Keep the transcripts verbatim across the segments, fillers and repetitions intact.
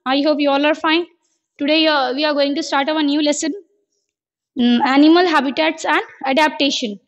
I hope you all are fine. Today uh, we are going to start our new lesson, mm, animal habitats and adaptation.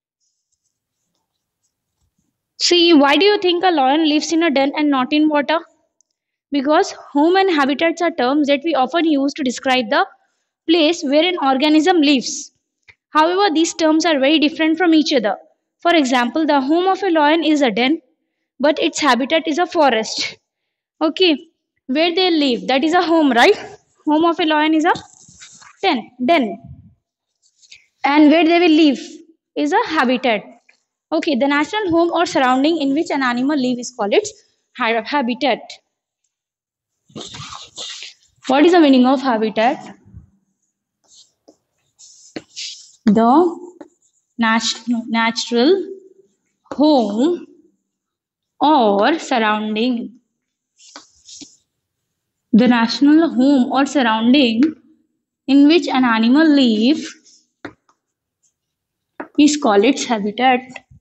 See, why do you think a lion lives in a den and not in water? Because home and habitats are terms that we often use to describe the place where an organism lives. However, these terms are very different from each other. For example, the home of a lion is a den, but its habitat is a forest. Okay, where they live, that is a home, right? Home of a lion is a den, den. And where they will live is a habitat. Okay, the natural home or surrounding in which an animal lives is called its habitat. What is the meaning of habitat? The nat- natural home or surrounding. The natural home or surrounding in which an animal lives is called its habitat.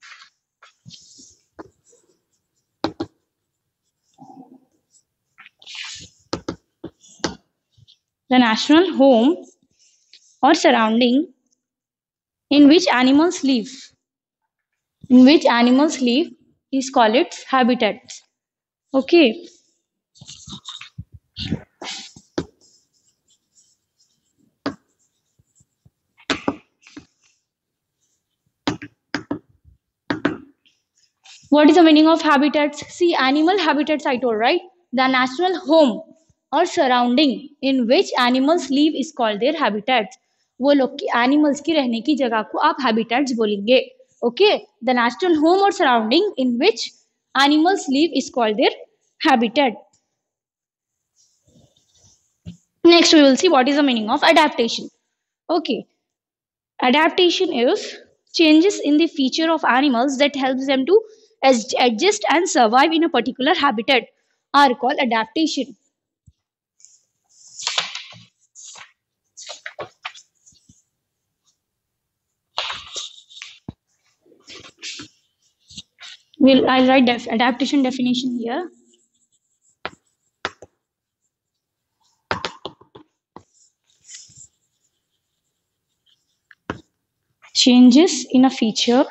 The natural home or surrounding in which animals live. In which animals live is called its habitat. Okay. What is the meaning of habitats? See, animal habitats I told, right? The natural home or surrounding in which animals live is called their habitats. वो लोग की animals की रहने की जगह को आप habitats बोलेंगे. Okay, the natural home or surrounding in which animals live is called their habitat. Next, we will see what is the meaning of adaptation. Okay, adaptation is changes in the feature of animals that helps them to adjust and survive in a particular habitat are called adaptation. We'll, I'll write def adaptation definition here. Changes in a feature.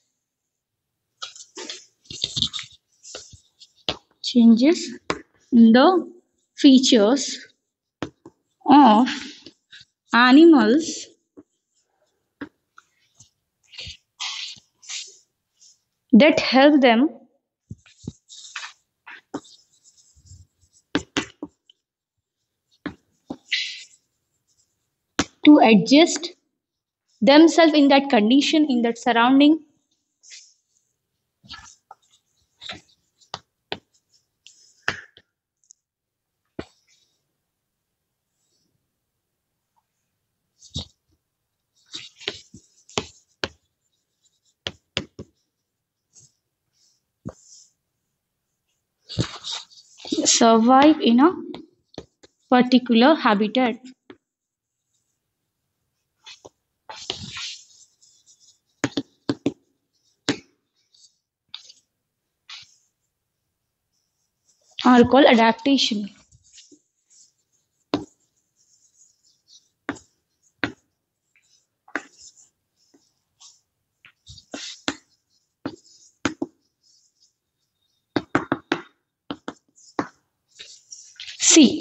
Changes in the features of animals that help them to adjust themselves in that condition, in that surrounding. Survive in a particular habitat. Are called adaptation. See,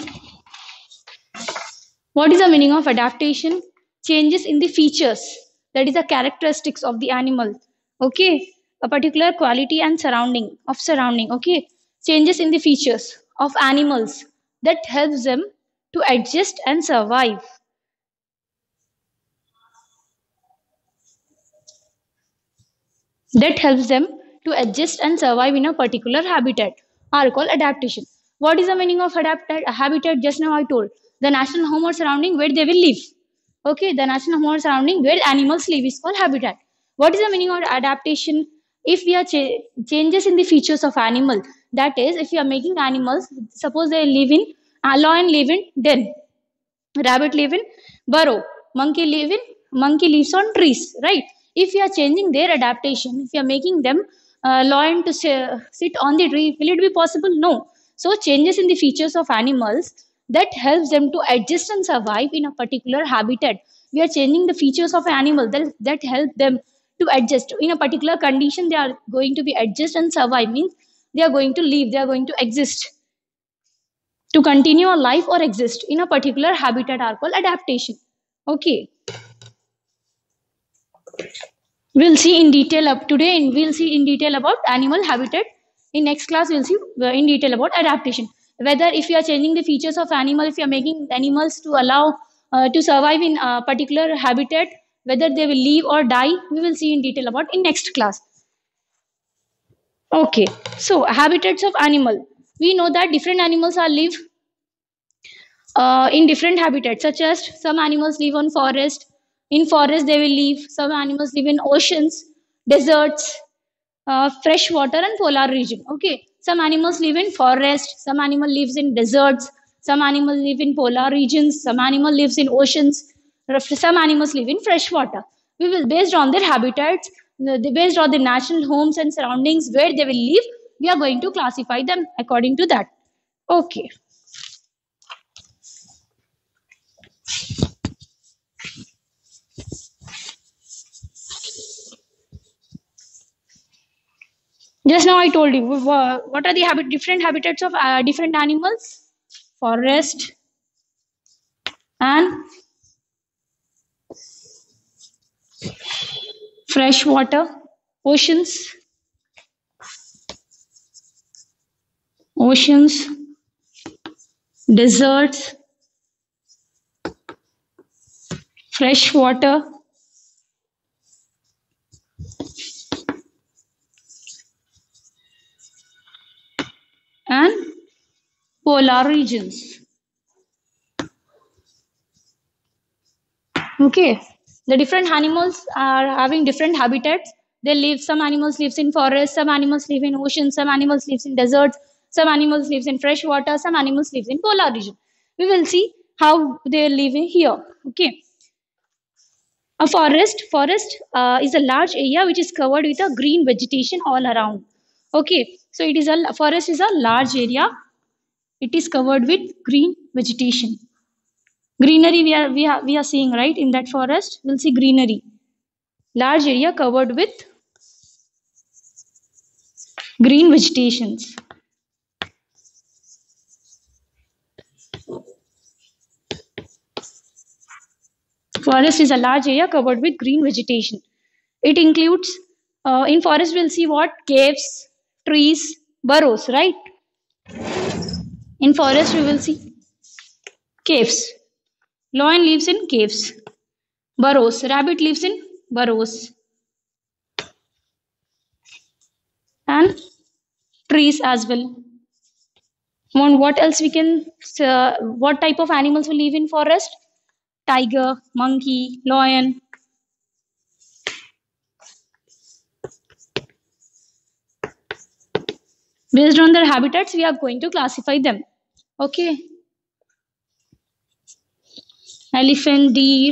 what is the meaning of adaptation? Changes in the features, that is the characteristics of the animal. Okay, a particular quality and surrounding of surrounding. Okay, changes in the features of animals that helps them to adjust and survive. That helps them to adjust and survive in a particular habitat are called adaptation. What is the meaning of habitat? Habitat, just now I told, the natural home or surrounding where they will live. Okay, the natural home or surrounding where animals live is called habitat. What is the meaning of adaptation? If we are cha changes in the features of animal, that is, if you are making animals, suppose they live in a lion live in den, rabbit live in burrow, monkey live in monkey lives on trees, right? If you are changing their adaptation, if you are making them uh, lion to sit on the tree, will it be possible? No. So changes in the features of animals that helps them to adjust and survive in a particular habitat. We are changing the features of an animal that, that help them to adjust in a particular condition. They are going to be adjust and survive, means they are going to live, they are going to exist, to continue a life or exist in a particular habitat are called adaptation. Okay, we'll see in detail up today, and we'll see in detail about animal habitat. In next class we'll see uh, in detail about adaptation, whether if you are changing the features of animal, if you are making animals to allow uh, to survive in a particular habitat, whether they will live or die, we will see in detail about in next class. Okay, so habitats of animal, we know that different animals are live uh, in different habitats, such as some animals live on forest. In forest they will live. Some animals live in oceans, deserts, uh, fresh water and polar region. Okay, some animals live in forest, some animal lives in deserts, some animals live in polar regions, some animal lives in oceans, some animals live in fresh water. We will, based on their habitats, the, based on the natural homes and surroundings where they will live, we are going to classify them according to that. Okay, just now I told you what are the habit different habitats of uh, different animals: forest and fresh water, oceans, oceans, deserts, fresh water, and polar regions. Okay, the different animals are having different habitats. They live. Some animals lives in forests. Some animals live in oceans. Some animals lives in deserts. Some animals lives in fresh water. Some animals lives in polar region. We will see how they are living here. Okay, a forest. Forest uh, is a large area which is covered with a green vegetation all around. Okay, so it is a forest is a large area. It is covered with green vegetation. Greenery we are we are we are seeing, right? In that forest we'll see greenery, large area covered with green vegetations. Forest is a large area covered with green vegetation. It includes uh, in forest we'll see what: caves, trees, burrows, right? In forest we will see caves. Lion lives in caves. Burrows, rabbit lives in burrows. And trees as well. And what else we can uh, what type of animals will live in forest? Tiger, monkey, lion. Based on their habitats we are going to classify them. Okay, elephant, deer,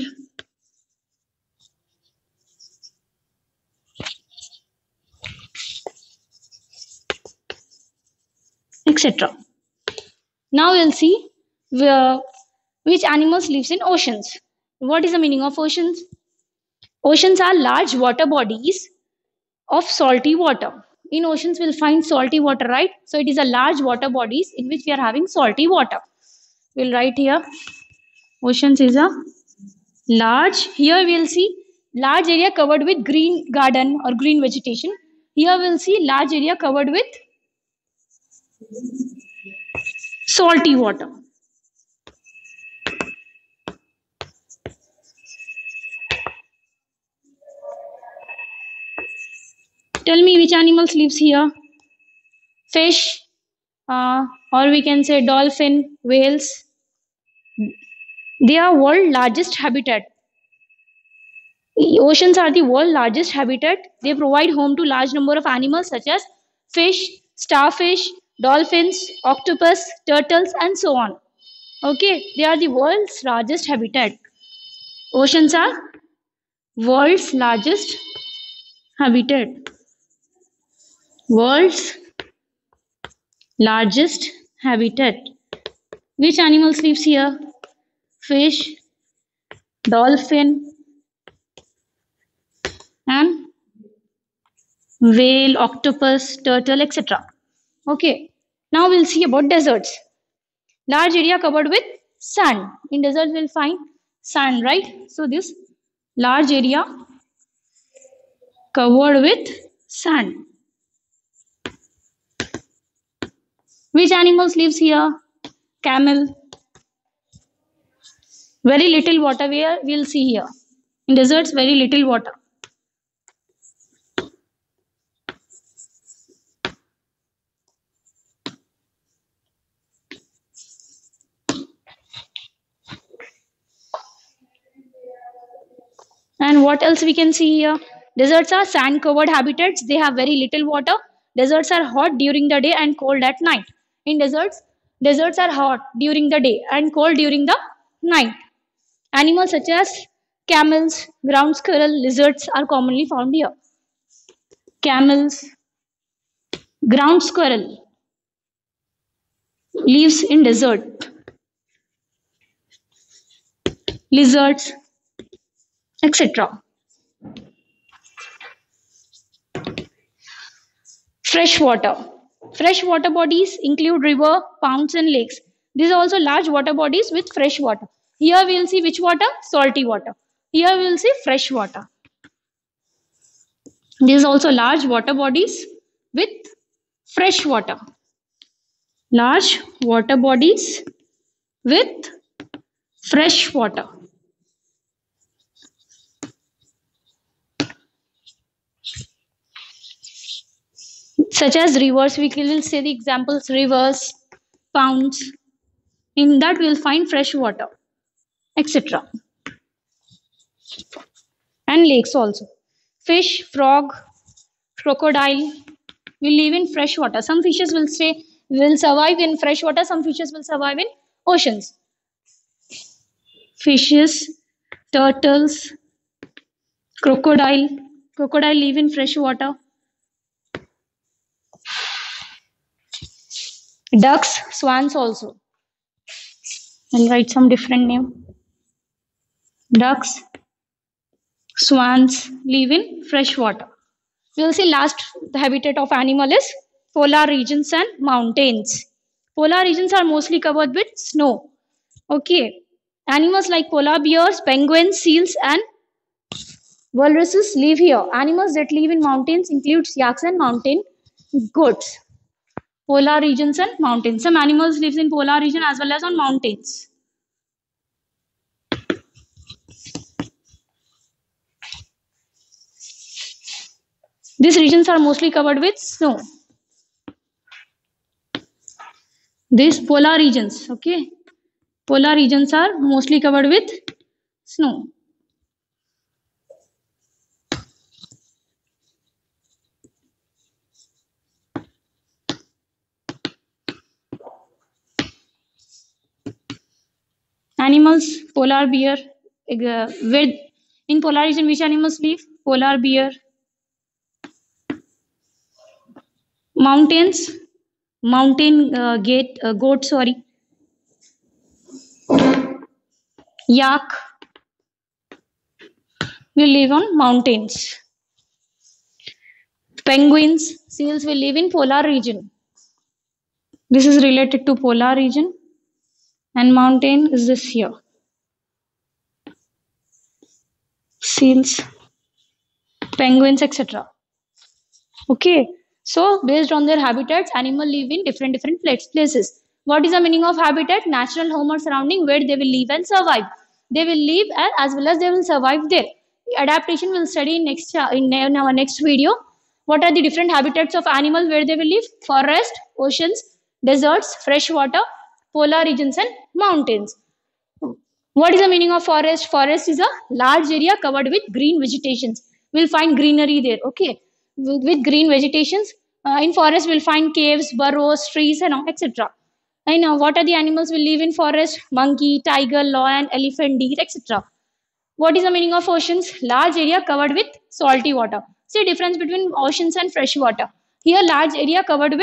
etc. Now we'll see where, which animals lives in oceans. What is the meaning of oceans? Oceans are large water bodies of salty water. In oceans we'll find salty water, right? So it is a large water bodies in which we are having salty water. We'll write here oceans is a large. Here we'll see large area covered with green garden or green vegetation. Here we'll see large area covered with salty water. Tell me which animals lives here. Fish, uh, or we can say dolphin, whales. They are world largest habitat. Oceans are the world largest habitat. They provide home to large number of animals such as fish, starfish, dolphins, octopus, turtles, and so on. Okay, they are the world's largest habitat. Oceans are world's largest habitat. World's largest habitat. Which animals lives here? Fish, dolphin, and whale, octopus, turtle, et cetera. Okay. Now we'll see about deserts. Large area covered with sand. In deserts we'll find sand, right? So this large area covered with sand. Which animals lives here? Camel. Very little water where we'll see here. In deserts, very little water. And what else we can see here? Deserts are sand covered habitats. They have very little water. Deserts are hot during the day and cold at night. In deserts, deserts are hot during the day and cold during the night. Animals such as camels, ground squirrel, lizards are commonly found here. Camels, ground squirrel lives in desert. Lizards, et cetera. Fresh water. Fresh water bodies include river, ponds, and lakes. These are also large water bodies with fresh water. Here we will see which water? Salty water. Here we will see fresh water. These are also large water bodies with fresh water. Large water bodies with fresh water. Such as rivers, we will say the examples: rivers, ponds. In that we will find fresh water, et cetera. And lakes also. Fish, frog, crocodile will live in fresh water. Some fishes will stay, will survive in fresh water. Some fishes will survive in oceans. Fishes, turtles, crocodile. Crocodile live in fresh water. Ducks, swans also. I'll write some different name. Ducks, swans live in fresh water. We will see last habitat of animal is polar regions and mountains. Polar regions are mostly covered with snow. Okay. Animals like polar bears, penguins, seals, and walruses live here. Animals that live in mountains include yaks and mountain goats. Polar regions and mountains. Some animals live in polar region as well as on mountains. These regions are mostly covered with snow. These polar regions, okay. Polar regions are mostly covered with snow. Animals, polar bear. Uh, where in polar region, which animals live? Polar bear. Mountains, mountain uh, gate, uh, goat, sorry. Yak will live on mountains. Penguins, seals will live in polar region. This is related to polar region. And mountain is this here. Seals, penguins, et cetera. Okay. So based on their habitats, animals live in different different places. What is the meaning of habitat? Natural home or surrounding where they will live and survive. They will live as well as they will survive there. Adaptation will study in next in our next video. What are the different habitats of animals where they will live? Forest, oceans, deserts, fresh water, polar regions, and mountains. What is the meaning of forest? Forest is a large area covered with green vegetations. We'll find greenery there. Okay. With, with green vegetations. Uh, in forest, we'll find caves, burrows, trees, and et cetera. I know what are the animals will live in forest? Monkey, tiger, lion, elephant, deer, et cetera. What is the meaning of oceans? Large area covered with salty water. See difference between oceans and fresh water. Here, large area covered with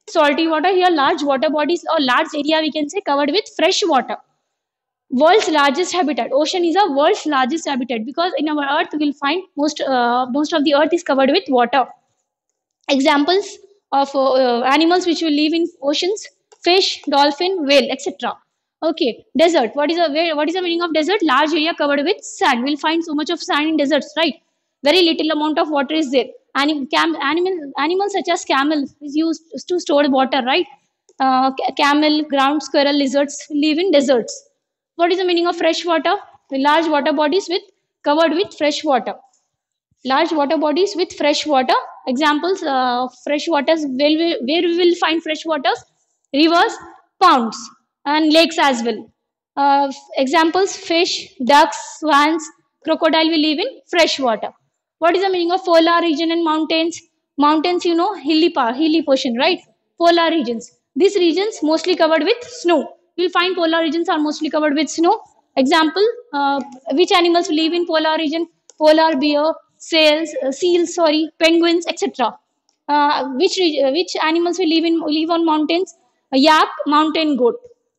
salty water. Here, large water bodies or large area we can say covered with fresh water. World's largest habitat. Ocean is a world's largest habitat because in our Earth we'll find most uh, most of the Earth is covered with water. Examples of uh, uh, animals which will live in oceans: fish, dolphin, whale, et cetera. Okay, desert. What is a what is the meaning of desert? Large area covered with sand. We'll find so much of sand in deserts, right? Very little amount of water is there. Anim, cam, animal, animals such as camel is used to store water, right? Uh, camel, ground squirrel, lizards live in deserts. What is the meaning of fresh water? The large water bodies with covered with fresh water. Large water bodies with fresh water. Examples: uh, fresh waters. Where we, where we will find fresh waters? Rivers, ponds, and lakes as well. Uh, examples: fish, ducks, swans, crocodile will live in fresh water. What is the meaning of polar region and mountains? Mountains, you know, hilly part, hilly portion, right? Polar regions. These regions mostly covered with snow. You'll find polar regions are mostly covered with snow. Example: uh, which animals live in polar region? Polar bear, sails, uh, seals, sorry, penguins, et cetera. Uh, which uh, which animals will live in live on mountains? A yak, mountain goat.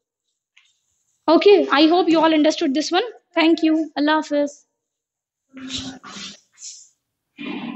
Okay, I hope you all understood this one. Thank you. Allah Hafiz.